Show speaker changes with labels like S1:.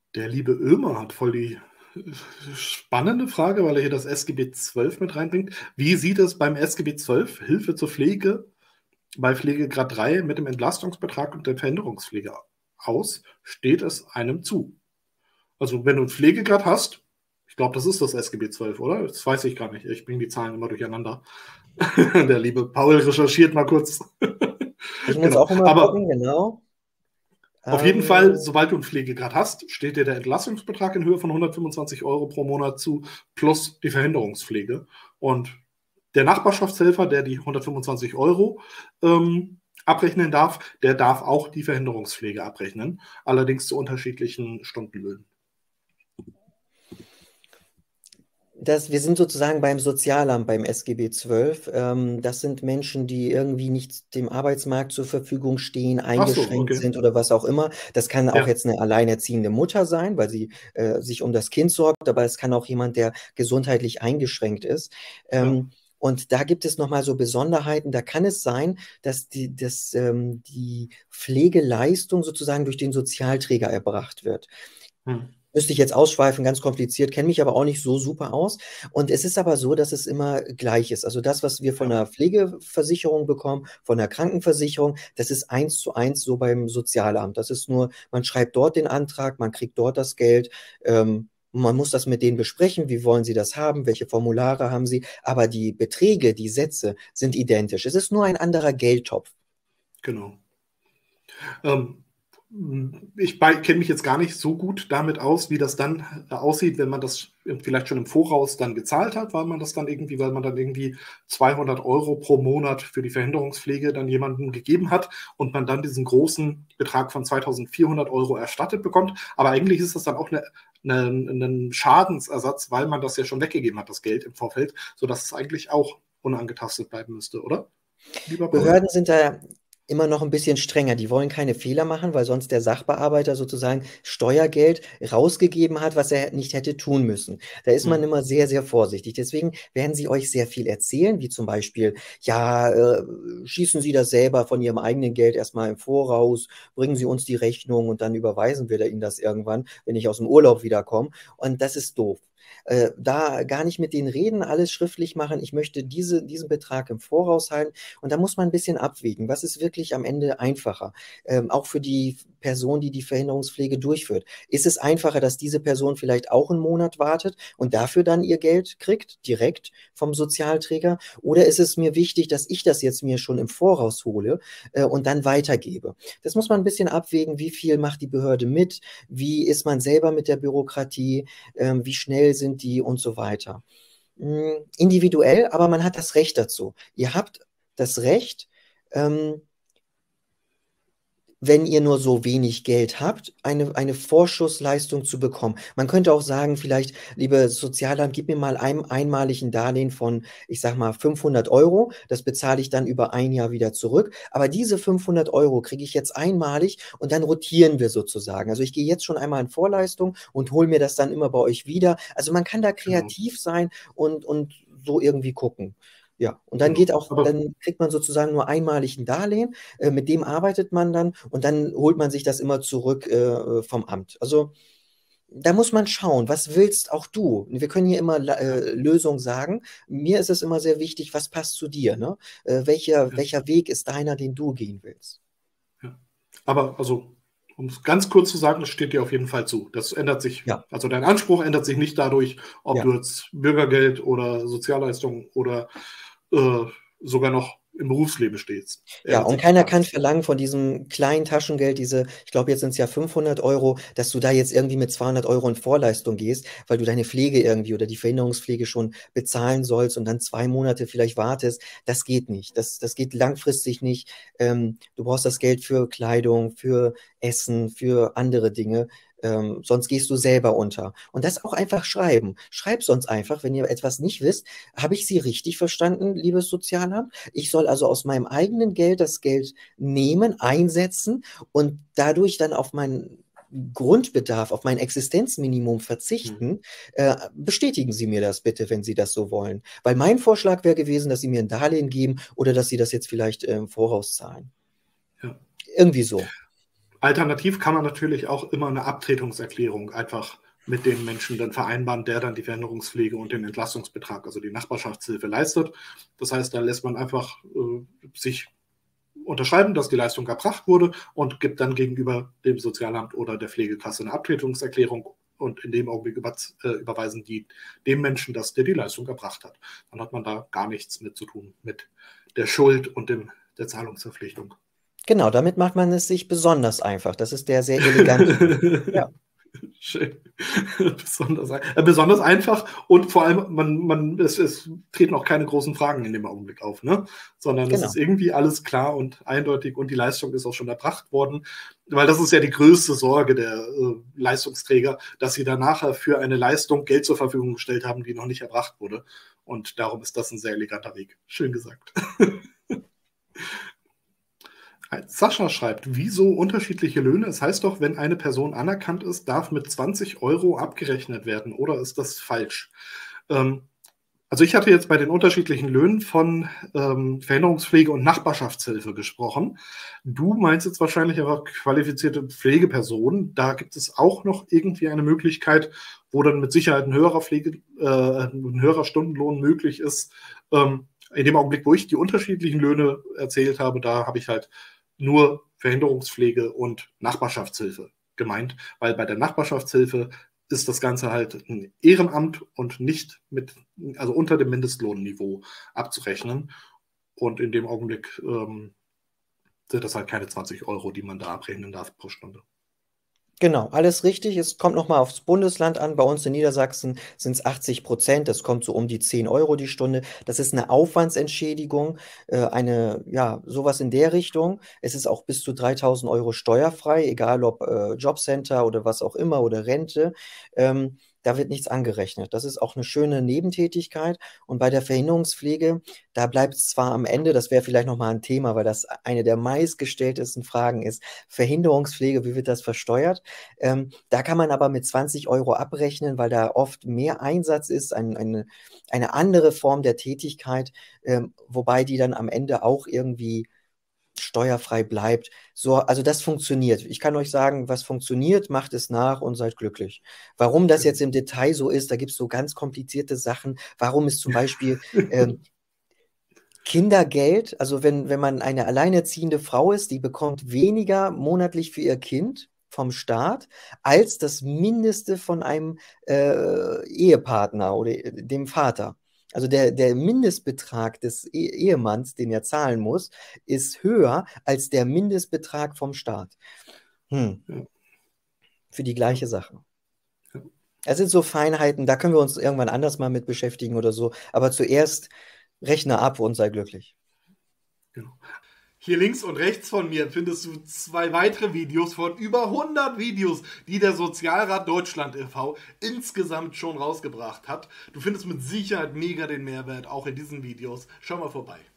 S1: Der liebe Ömer hat voll die spannende Frage, weil er hier das SGB XII mit reinbringt. Wie sieht es beim SGB XII, Hilfe zur Pflege, bei Pflegegrad 3 mit dem Entlastungsbetrag und der Verhinderungspflege aus? Steht es einem zu? Also wenn du einen Pflegegrad hast, ich glaube, das ist das SGB XII, oder? Das weiß ich gar nicht. Ich bringe die Zahlen immer durcheinander. Der liebe Paul recherchiert mal kurz.
S2: Ich muss
S1: Genau.
S2: auch immer
S1: Aber
S2: gucken, genau.
S1: auf jeden Fall,
S2: Ähm,
S1: sobald du einen Pflegegrad hast, steht dir der Entlastungsbetrag in Höhe von 125 Euro pro Monat zu, plus die Verhinderungspflege. Und der Nachbarschaftshelfer, der die 125 Euro abrechnen darf, der darf auch die Verhinderungspflege abrechnen, allerdings zu unterschiedlichen Stundenlöhnen.
S2: wir sind sozusagen beim Sozialamt, beim SGB XII. Das sind Menschen, die irgendwie nicht dem Arbeitsmarkt zur Verfügung stehen,
S1: Ach so,
S2: eingeschränkt
S1: okay.
S2: sind oder was auch immer. Das kann auch
S1: Ja,
S2: jetzt eine alleinerziehende Mutter sein, weil sie sich um das Kind sorgt, aber es kann auch jemand, der gesundheitlich eingeschränkt ist.
S1: ja.
S2: Und da gibt es nochmal so Besonderheiten. Da kann es sein, dass die Pflegeleistung sozusagen durch den Sozialträger erbracht wird.
S1: Hm.
S2: Müsste ich jetzt ausschweifen, ganz kompliziert, kenne mich aber auch nicht so super aus. Und es ist aber so, dass es immer gleich ist. Also das, was wir von
S1: Ja,
S2: der Pflegeversicherung bekommen, von der Krankenversicherung, das ist eins zu eins so beim Sozialamt. Das ist nur, man schreibt dort den Antrag, man kriegt dort das Geld. Man muss das mit denen besprechen, wie wollen sie das haben, welche Formulare haben sie. Aber die Beträge, die Sätze sind identisch. Es ist nur ein anderer Geldtopf.
S1: genau. Ähm, Ich kenne mich jetzt gar nicht so gut damit aus, wie das dann aussieht, wenn man das vielleicht schon im Voraus dann gezahlt hat, weil man dann irgendwie 200 Euro pro Monat für die Verhinderungspflege dann jemandem gegeben hat und man dann diesen großen Betrag von 2400 Euro erstattet bekommt. Aber eigentlich ist das dann auch ein Schadensersatz, weil man das ja schon weggegeben hat, das Geld im Vorfeld, sodass es eigentlich auch unangetastet bleiben müsste, oder? Lieber Paul?
S2: Behörden sind da immer noch ein bisschen strenger. Die wollen keine Fehler machen, weil sonst der Sachbearbeiter sozusagen Steuergeld rausgegeben hat, was er nicht hätte tun müssen. Da ist man
S1: Hm.
S2: immer sehr, sehr vorsichtig. Deswegen werden sie euch sehr viel erzählen, wie zum Beispiel, ja, schießen Sie das selber von Ihrem eigenen Geld erstmal im Voraus, bringen Sie uns die Rechnung und dann überweisen wir Ihnen das irgendwann, wenn ich aus dem Urlaub wiederkomme. Und das ist doof. Da gar nicht mit denen reden, alles schriftlich machen. Ich möchte diesen Betrag im Voraus halten. Und da muss man ein bisschen abwägen. Was ist wirklich am Ende einfacher? Auch für die Person, die die Verhinderungspflege durchführt. Ist es einfacher, dass diese Person vielleicht auch einen Monat wartet und dafür dann ihr Geld kriegt, direkt vom Sozialträger? Oder ist es mir wichtig, dass ich das jetzt mir schon im Voraus hole und dann weitergebe? Das muss man ein bisschen abwägen. Wie viel macht die Behörde mit? Wie ist man selber mit der Bürokratie? Wie schnell sind die und so weiter. Individuell, aber man hat das Recht dazu. Ihr habt das Recht, ähm, wenn ihr nur so wenig Geld habt, eine Vorschussleistung zu bekommen. Man könnte auch sagen, vielleicht, liebe Sozialamt, gib mir mal einmalig ein Darlehen von, ich sag mal, 500 Euro. Das bezahle ich dann über ein Jahr wieder zurück. Aber diese 500 Euro kriege ich jetzt einmalig und dann rotieren wir sozusagen. Also ich gehe jetzt schon einmal in Vorleistung und hole mir das dann immer bei euch wieder. Also man kann da
S1: Genau,
S2: kreativ sein und so irgendwie gucken. Ja, und dann
S1: genau.
S2: geht auch,
S1: Aber
S2: dann kriegt man sozusagen nur einmalig ein Darlehen, mit dem arbeitet man dann und dann holt man sich das immer zurück vom Amt. Also da muss man schauen, was willst auch du? Wir können hier immer
S1: ja,
S2: Lösungen sagen. Mir ist es immer sehr wichtig, was passt zu dir, ne?
S1: ja,
S2: Welcher Weg ist deiner, den du gehen willst?
S1: ja. Aber also, um es ganz kurz zu sagen, es steht dir auf jeden Fall zu. Das ändert sich,
S2: Ja,
S1: also dein Anspruch ändert sich nicht dadurch, ob
S2: ja.
S1: du jetzt Bürgergeld oder Sozialleistung oder äh, sogar noch im Berufsleben stehst.
S2: Ja,
S1: Ändert
S2: und
S1: sich
S2: keiner
S1: gar
S2: kann
S1: nichts.
S2: verlangen von diesem kleinen Taschengeld, ich glaube, jetzt sind es ja 500 Euro, dass du da jetzt irgendwie mit 200 Euro in Vorleistung gehst, weil du deine Pflege irgendwie oder die Verhinderungspflege schon bezahlen sollst und dann 2 Monate vielleicht wartest. Das geht nicht. Das geht langfristig nicht. Du brauchst das Geld für Kleidung, für Essen, für andere Dinge. Sonst gehst du selber unter. Und das auch einfach schreiben. Schreib sonst einfach, wenn ihr etwas nicht wisst. Habe ich Sie richtig verstanden, liebes Sozialamt? Ich soll also aus meinem eigenen Geld das Geld nehmen, einsetzen und dadurch dann auf meinen Grundbedarf, auf mein Existenzminimum
S1: Hm.
S2: verzichten. Bestätigen Sie mir das bitte, wenn Sie das so wollen. Weil mein Vorschlag wäre gewesen, dass Sie mir ein Darlehen geben oder dass Sie das jetzt vielleicht im Voraus zahlen.
S1: Ja.
S2: Irgendwie so.
S1: Alternativ kann man natürlich auch immer eine Abtretungserklärung einfach mit den Menschen dann vereinbaren, der dann die Veränderungspflege und den Entlastungsbetrag, also die Nachbarschaftshilfe leistet. Das heißt, da lässt man einfach sich unterschreiben, dass die Leistung erbracht wurde und gibt dann gegenüber dem Sozialamt oder der Pflegekasse eine Abtretungserklärung und in dem Augenblick überweisen die dem Menschen, dass der die Leistung erbracht hat. Dann hat man da gar nichts mit zu tun mit der Schuld und der Zahlungsverpflichtung.
S2: Genau, damit macht man es sich besonders einfach. Das ist der sehr elegante Weg. Ja.
S1: Schön. Besonders einfach und vor allem, es treten auch keine großen Fragen in dem Augenblick auf, ne? Sondern es
S2: Genau.
S1: ist irgendwie alles klar und eindeutig und die Leistung ist auch schon erbracht worden, weil das ist ja die größte Sorge der Leistungsträger, dass sie dann nachher für eine Leistung Geld zur Verfügung gestellt haben, die noch nicht erbracht wurde. Und darum ist das ein sehr eleganter Weg. Schön gesagt. Sascha schreibt, wieso unterschiedliche Löhne? Es heißt doch, wenn eine Person anerkannt ist, darf mit 20 Euro abgerechnet werden. Oder ist das falsch? Also ich hatte jetzt bei den unterschiedlichen Löhnen von Verhinderungspflege und Nachbarschaftshilfe gesprochen. Du meinst jetzt wahrscheinlich aber qualifizierte Pflegepersonen. Da gibt es auch noch irgendwie eine Möglichkeit, wo dann mit Sicherheit ein höherer Stundenlohn möglich ist. In dem Augenblick, wo ich die unterschiedlichen Löhne erzählt habe, da habe ich halt nur Verhinderungspflege und Nachbarschaftshilfe gemeint, weil bei der Nachbarschaftshilfe ist das Ganze halt ein Ehrenamt und nicht also unter dem Mindestlohnniveau abzurechnen. Und in dem Augenblick sind das halt keine 20 Euro, die man da abrechnen darf pro Stunde.
S2: Genau, alles richtig. Es kommt nochmal aufs Bundesland an. Bei uns in Niedersachsen sind es 80%. Das kommt so um die 10 Euro die Stunde. Das ist eine Aufwandsentschädigung, sowas in der Richtung. Es ist auch bis zu 3.000 Euro steuerfrei, egal ob Jobcenter oder was auch immer oder Rente. Da wird nichts angerechnet. Das ist auch eine schöne Nebentätigkeit. Und bei der Verhinderungspflege, da bleibt es zwar am Ende, das wäre vielleicht nochmal ein Thema, weil das eine der meistgestelltesten Fragen ist, Verhinderungspflege, wie wird das versteuert? Da kann man aber mit 20 Euro abrechnen, weil da oft mehr Einsatz ist, eine andere Form der Tätigkeit, wobei die dann am Ende auch irgendwie steuerfrei bleibt. So, also das funktioniert. Ich kann euch sagen, was funktioniert, macht es nach und seid glücklich. Warum das jetzt im Detail so ist, da gibt es so ganz komplizierte Sachen. Warum ist zum Beispiel Kindergeld, also wenn man eine alleinerziehende Frau ist, die bekommt weniger monatlich für ihr Kind vom Staat als das Mindeste von einem Ehepartner oder dem Vater. Also der Mindestbetrag des Ehemanns, den er zahlen muss, ist höher als der Mindestbetrag vom Staat. Ja. Für die gleiche Sache. Es sind so Feinheiten, da können wir uns irgendwann anders mal mit beschäftigen oder so. Aber zuerst rechne ab und sei glücklich.
S1: Genau. Hier links und rechts von mir findest du 2 weitere Videos von über 100 Videos, die der Sozialrat Deutschland e.V. insgesamt schon rausgebracht hat. Du findest mit Sicherheit mega den Mehrwert auch in diesen Videos. Schau mal vorbei.